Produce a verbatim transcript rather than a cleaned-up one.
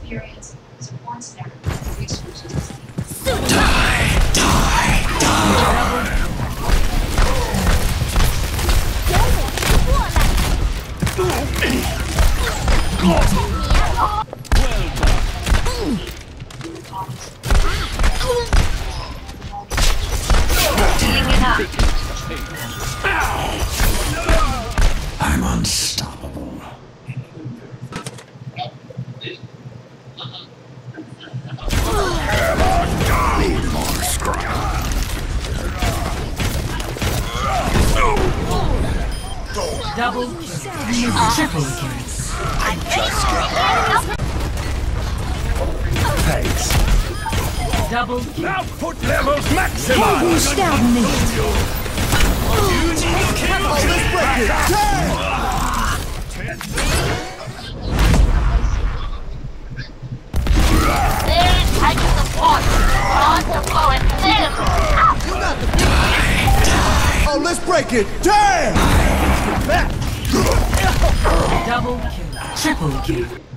experience is once never resources. Die, die, die. I'm unstoppable. Need more scrap. Double kill. Triple kill. Thanks. Double kill. Output levels maximized! Helden sterben nicht. Oh, let's break it! Taking the fort. On to go and live. You got the Oh, let's break it! Damn! Double kill. Triple kill.